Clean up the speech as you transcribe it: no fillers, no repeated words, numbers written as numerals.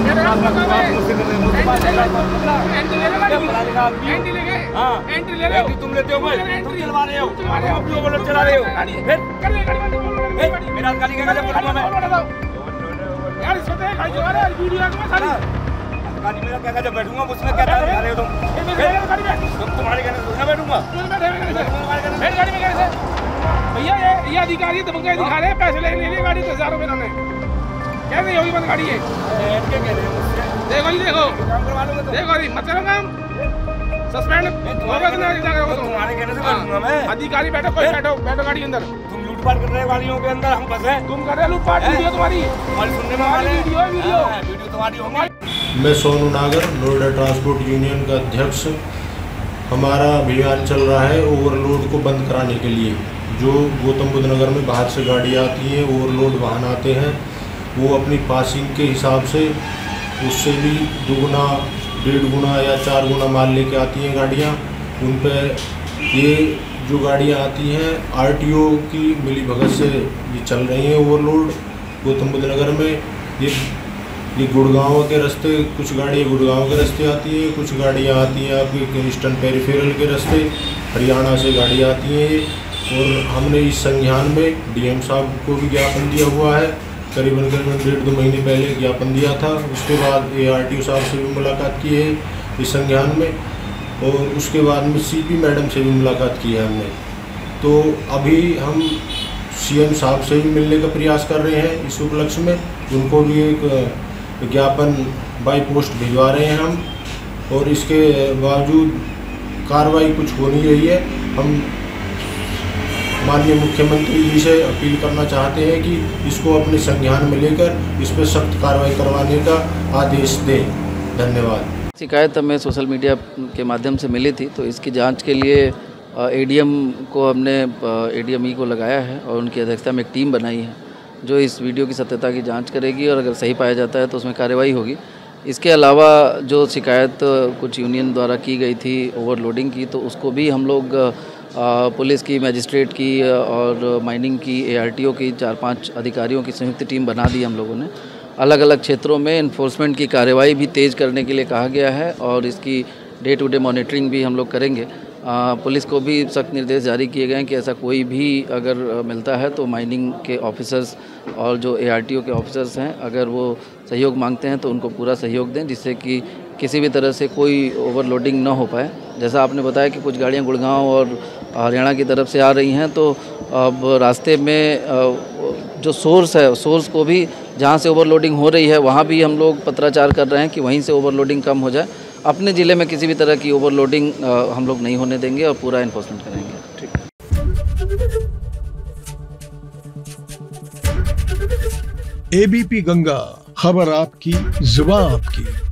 तुम लेते हो, तुम चलवा रहे हो, चला रहे हो, मेरा गाड़ी का यार गाड़ी मेरा क्या जब बैठूंगा उसमें क्या रहे हो तुम तुम्हारे कहने से बैठूंगा भैया। ये अधिकारी दबंगाई दिखा रहे हैं, पैसे ले लिए गाड़ी 10,000 रुपए इन्होंने। कैसे होगी बंद गाड़ी है? देखो जी, देखो जी, मत करो काम, सस्पेंड होगा तुम्हारे कहने से बैठूंगा मैं। अधिकारी बैठो, कोई बैठो गाड़ी के अंदर। तुम लूटपाट कर रहे हो गाड़ियों के अंदर, हम फंसे। तुम कर रहे हो लूटपाट, वीडियो तुम्हारी सुनने में वीडियो तुम्हारी होगी। मैं सोनू नागर, नोएडा ट्रांसपोर्ट यूनियन का अध्यक्ष। हमारा अभियान चल रहा है ओवरलोड को बंद कराने के लिए। जो गौतम बुद्ध नगर में बाहर से गाड़ी आती हैं, ओवरलोड वाहन आते हैं, वो अपनी पासिंग के हिसाब से उससे भी 2 गुना 1.5 गुना या 4 गुना माल लेके आती हैं गाड़ियाँ। उन पर ये जो गाड़ियाँ आती हैं आरटीओ की मिली भगत से ये चल रही हैं ओवरलोड गौतम बुद्ध नगर में। ये गुड़गांव के रास्ते, कुछ गाड़ियाँ गुड़गांव के रास्ते आती हैं, कुछ गाड़ियाँ आती हैं आपके ईस्टर्न पेरिफेरल के रास्ते, हरियाणा से गाड़ियाँ आती हैं ये। और हमने इस संज्ञान में डीएम साहब को भी ज्ञापन दिया हुआ है, करीबन 1.5-2 महीने पहले ज्ञापन दिया था। उसके बाद ARTO साहब से भी मुलाकात की है इस संज्ञान में, और उसके बाद में CP मैडम से भी मुलाकात की है हमने। तो अभी हम CM साहब से भी मिलने का प्रयास कर रहे हैं इस उपलक्ष्य में। उनको भी एक ज्ञापन बाई पोस्ट भिजवा रहे हैं हम, और इसके बावजूद कार्रवाई कुछ हो नहीं रही है। हम माननीय मुख्यमंत्री जी से अपील करना चाहते हैं कि इसको अपने संज्ञान में लेकर इस पर सख्त कार्रवाई करवाने का आदेश दें। धन्यवाद। शिकायत हमें सोशल मीडिया के माध्यम से मिली थी, तो इसकी जांच के लिए ADM को हमने ADME को लगाया है और उनकी अध्यक्षता में एक टीम बनाई है जो इस वीडियो की सत्यता की जांच करेगी, और अगर सही पाया जाता है तो उसमें कार्रवाई होगी। इसके अलावा जो शिकायत कुछ यूनियन द्वारा की गई थी ओवरलोडिंग की, तो उसको भी हम लोग पुलिस की, मजिस्ट्रेट की और माइनिंग की, ARTO की 4-5 अधिकारियों की संयुक्त टीम बना दी हम लोगों ने। अलग अलग क्षेत्रों में इन्फोर्समेंट की कार्रवाई भी तेज़ करने के लिए कहा गया है, और इसकी डे टू डे मॉनिटरिंग भी हम लोग करेंगे। पुलिस को भी सख्त निर्देश जारी किए गए हैं कि ऐसा कोई भी अगर मिलता है तो माइनिंग के ऑफिसर्स और जो ARTO के ऑफिसर्स हैं, अगर वो सहयोग मांगते हैं तो उनको पूरा सहयोग दें, जिससे कि किसी भी तरह से कोई ओवरलोडिंग ना हो पाए। जैसा आपने बताया कि कुछ गाड़ियां गुड़गांव और हरियाणा की तरफ से आ रही हैं, तो अब रास्ते में जो सोर्स है, सोर्स को भी जहां से ओवरलोडिंग हो रही है वहां भी हम लोग पत्राचार कर रहे हैं कि वहीं से ओवरलोडिंग कम हो जाए। अपने ज़िले में किसी भी तरह की ओवरलोडिंग हम लोग नहीं होने देंगे और पूरा इन्फोर्समेंट करेंगे। ठीक। ABP गंगा, खबर आपकी, जुबान आपकी।